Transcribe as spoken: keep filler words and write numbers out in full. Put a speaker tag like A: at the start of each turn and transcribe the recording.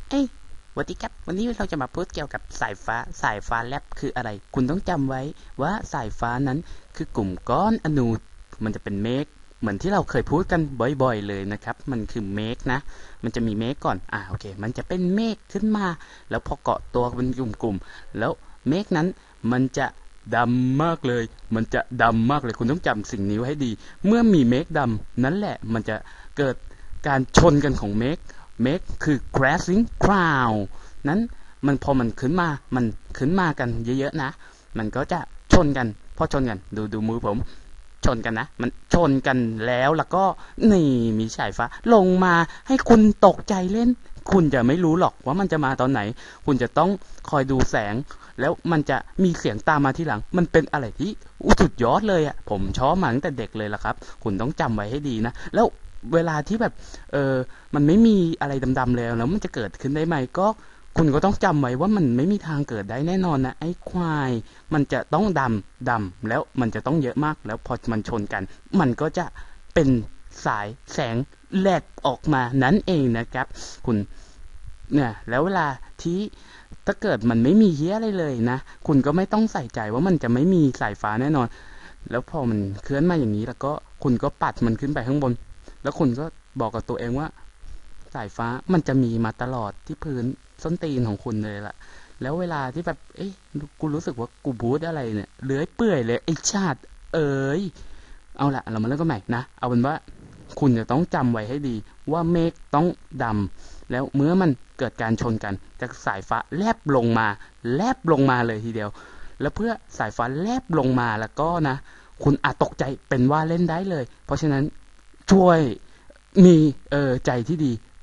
A: เอ้ยสวัสดีครับวันนี้เราจะมาพูดเกี่ยวกับสายฟ้าสายฟ้าแลบคืออะไรคุณต้องจำไว้ว่าสายฟ้านั้นคือกลุ่มก้อนอนูมันจะเป็นเมฆเหมือนที่เราเคยพูดกันบ่อยๆเลยนะครับมันคือเมฆนะมันจะมีเมฆก่อนอ่าโอเคมันจะเป็นเมฆขึ้นมาแล้วพอเกาะตัวเป็นกลุ่มๆแล้วเมฆนั้นมันจะดำมากเลยมันจะดำมากเลยคุณต้องจำสิ่งนี้ไว้ให้ดีเมื่อมีเมฆดำนั่นแหละมันจะเกิดการชนกันของเมฆ make คือ crashing cloud นั้นมันพอมันขึ้นมามันขึ้นมากันเยอะๆนะมันก็จะชนกันพอชนกันดูดูมือผมชนกันนะมันชนกันแล้วแล้วก็นี่มีสายฟ้าลงมาให้คุณตกใจเล่นคุณจะไม่รู้หรอกว่ามันจะมาตอนไหนคุณจะต้องคอยดูแสงแล้วมันจะมีเสียงตามมาทีหลังมันเป็นอะไรที่สุดยอดเลยอ่ะผมชอบมาตั้งแต่เด็กเลยล่ะครับคุณต้องจำไว้ให้ดีนะแล้วเวลาที่แบบเออมันไม่มีอะไรดำๆแล้วแล้วมันจะเกิดขึ้นได้ไหมก็คุณก็ต้องจำไว้ว่ามันไม่มีทางเกิดได้แน่นอนนะไอ้ควายมันจะต้องดำดำแล้วมันจะต้องเยอะมากแล้วพอมันชนกันมันก็จะเป็นสายแสงแลกออกมานั่นเองนะครับคุณเนี่ยแล้วเวลาที่ถ้าเกิดมันไม่มีเฮียอะไรเลยนะคุณก็ไม่ต้องใส่ใจว่ามันจะไม่มีสายฟ้าแน่นอนแล้วพอมันเคลื่อนมาอย่างนี้แล้วก็คุณก็ปัดมันขึ้นไปข้างบนแล้วคุณก็บอกกับตัวเองว่าสายฟ้ามันจะมีมาตลอดที่พื้นส้นตีนของคุณเลยล่ะแล้วเวลาที่แบบเอ้ยกูรู้สึกว่ากูบูทอะไรเนี่ยเลื้อยเปื่อยเลยไอ้ชาติเอ๋ยเอาละเรามาเริ่มกันใหม่นะเอาเป็นว่าคุณจะต้องจำไว้ให้ดีว่าเมฆต้องดำแล้วเมื่อมันเกิดการชนกันจากสายฟ้าแลบลงมาแลบลงมาเลยทีเดียวแล้วเพื่อสายฟ้าแลบลงมาแล้วก็นะคุณอาจตกใจเป็นว่าเล่นได้เลยเพราะฉะนั้นช่วยมีเออใจที่ดี